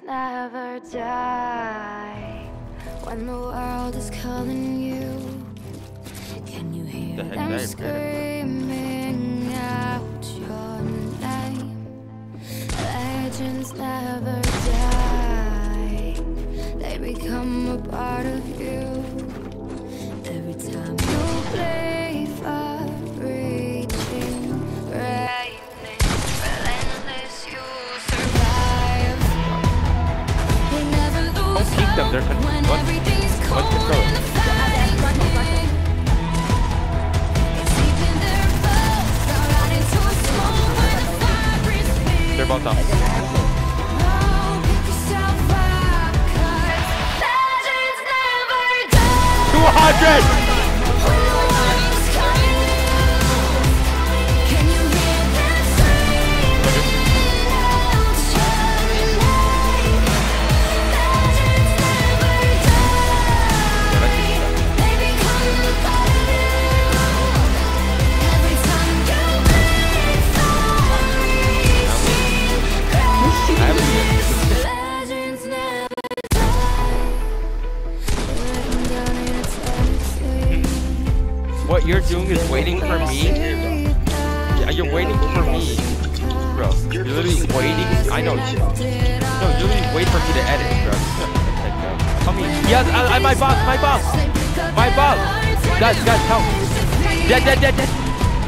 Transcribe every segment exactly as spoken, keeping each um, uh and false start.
never die. When the world is calling you, can you hear the them screaming out your name? Legends never die, they become a part of you. Every time you play for reaching, raining, relentless, you survive. They never lose keep them, they're hope when what? everything's cold What's and the fighting. It's even their boats out out into a smoke where the fire is big. They're both up. Oh, pick yourself up, 'cause legends never die. two hundred! When the world's calling you, can you hear them screaming out your name? Legends never die, they become a part of you. Every time you break for reaching great, legends never die. Written down in eternity. What you're doing is waiting for me? Yeah, you're waiting for me. Bro, you're literally waiting. I know. No, you literally wait for me to edit, bro. Tell me. Yes, I, I, my boss, my boss. My boss. Guys, guys, help. Dead, dead, dead, dead.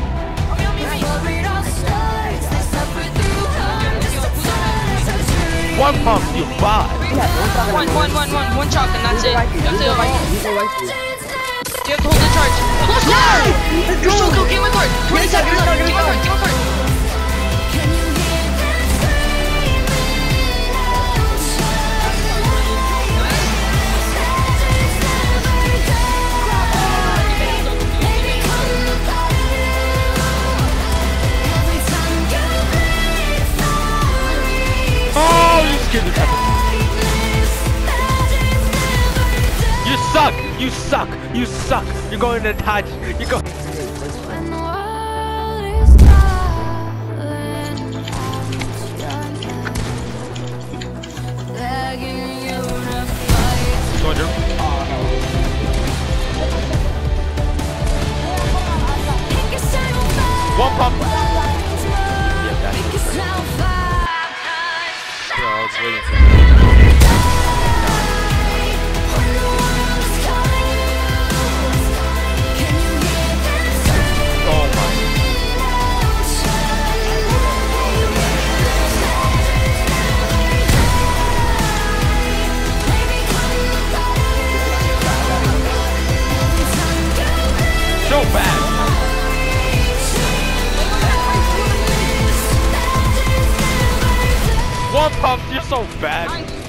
One pump, you bot. One, one, one, one, one chop, and that's it. That's it. You have to hold the charge. Close guard! You're so good. Get one card. twenty-seven. Get one card. Get one card. Get one card. Oh, you scared the crap out of me. You suck. You suck. You suck. You're going to touch. You go. When the world is calling out your name, begging you to fight. Soldier. Pick yourself up. One pump. Pick yourself up. Bro, I was waiting for you. When the world's calling you, can you hear them screaming Oh my. out your name? They become a part of you. Every time you So bad. One pump, you're so bad.